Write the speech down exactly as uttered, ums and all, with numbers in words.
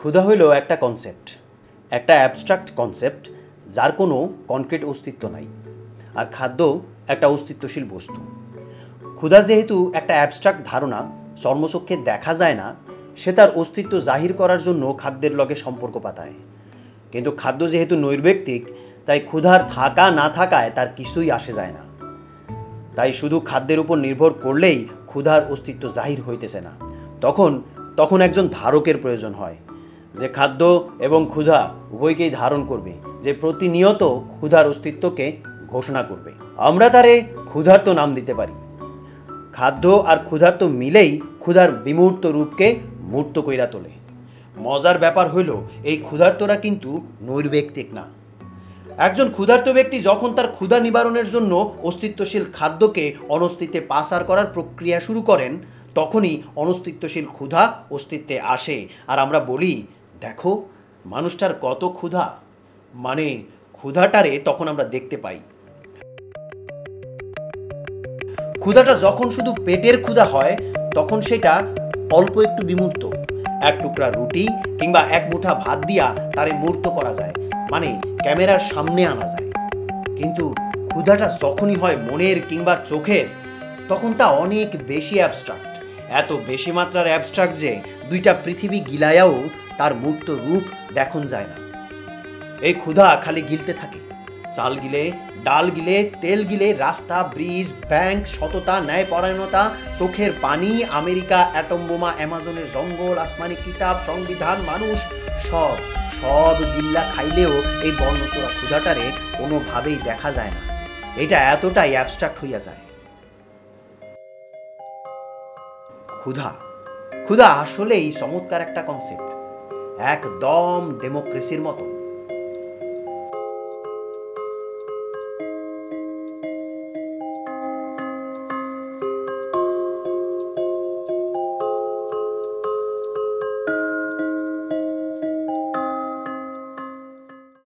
ক্ষুধা হইল একটা কনসেপ্ট, একটা অ্যাবস্ট্রাক্ট কনসেপ্ট যার কোনো কনক্রিট অস্তিত্ব নাই। আর খাদ্য একটা অস্তিত্বশীল বস্তু। ক্ষুধা যেহেতু একটা অ্যাবস্ট্রাক্ট ধারণা, চর্মচক্ষে দেখা যায় না, সে তার অস্তিত্ব জাহির করার জন্য খাদ্যের লগে সম্পর্ক পাতায়। কিন্তু খাদ্য যেহেতু নৈর্ব্যক্তিক, তাই ক্ষুধার থাকা না থাকায় তার কিছুই আসে যায় না। তাই শুধু খাদ্যের উপর নির্ভর করলেই ক্ষুধার অস্তিত্ব জাহির হইতেছে না। তখন তখন একজন ধারকের প্রয়োজন হয়, যে খাদ্য এবং ক্ষুধা উভয়কেই ধারণ করবে, যে প্রতিনিয়ত ক্ষুধার অস্তিত্বকে ঘোষণা করবে। আমরা তারে ক্ষুধার্ত নাম দিতে পারি। খাদ্য আর ক্ষুধার্ত মিলেই ক্ষুধার বিমূর্ত রূপকে মূর্ত কইরা তোলে। মজার ব্যাপার হইল, এই ক্ষুধার্তরা কিন্তু নৈর্ব্যক্তিক না। একজন ক্ষুধার্ত ব্যক্তি যখন তার ক্ষুধা নিবারণের জন্য অস্তিত্বশীল খাদ্যকে অনস্তিত্বে পাচার করার প্রক্রিয়া শুরু করেন, তখনই অনস্তিত্বশীল ক্ষুধা অস্তিত্বে আসে। আর আমরা বলি, দেখো মানুষটার কত ক্ষুধা, মানে ক্ষুধাটারে তখন আমরা দেখতে পাই। ক্ষুধাটা যখন শুধু পেটের ক্ষুধা হয়, তখন সেটা অল্প একটু বিমূর্ত। এক টুকরা রুটি কিংবা এক মুঠা ভাত দিয়া তারে মূর্ত করা যায়, মানে ক্যামেরার সামনে আনা যায়। কিন্তু ক্ষুধাটা যখনই হয় মনের কিংবা চোখের, তখন তা অনেক বেশি অ্যাবস্ট্রাক্ট। এত বেশি মাত্রার অ্যাবস্ট্রাক্ট যে দুইটা পৃথিবী গিলায়াও তার মূর্ত রূপ দেখুন যায় না। এই ক্ষুধা খালি গিলতে থাকে। চাল গিলে, ডাল গিলে, তেল গিলে, রাস্তা, ব্রিজ, ব্যাংক, সততা, ন্যায়পরায়ণতা, চোখের পানি, আমেরিকা, অ্যাটম বোমা, অ্যামাজনের জঙ্গল, আসমানি কিতাব, সংবিধান, মানুষ, সব সব গিল্লা খাইলেও এই বর্ণচোরা ক্ষুধাটারে কোনোভাবেই দেখা যায় না। এটা এতটাই অ্যাবস্ট্রাক্ট হইয়া যায়। ক্ষুধা ক্ষুধা আসলেই চমৎকার একটা কনসেপ্ট, একদম ডেমোক্রেসির মতো।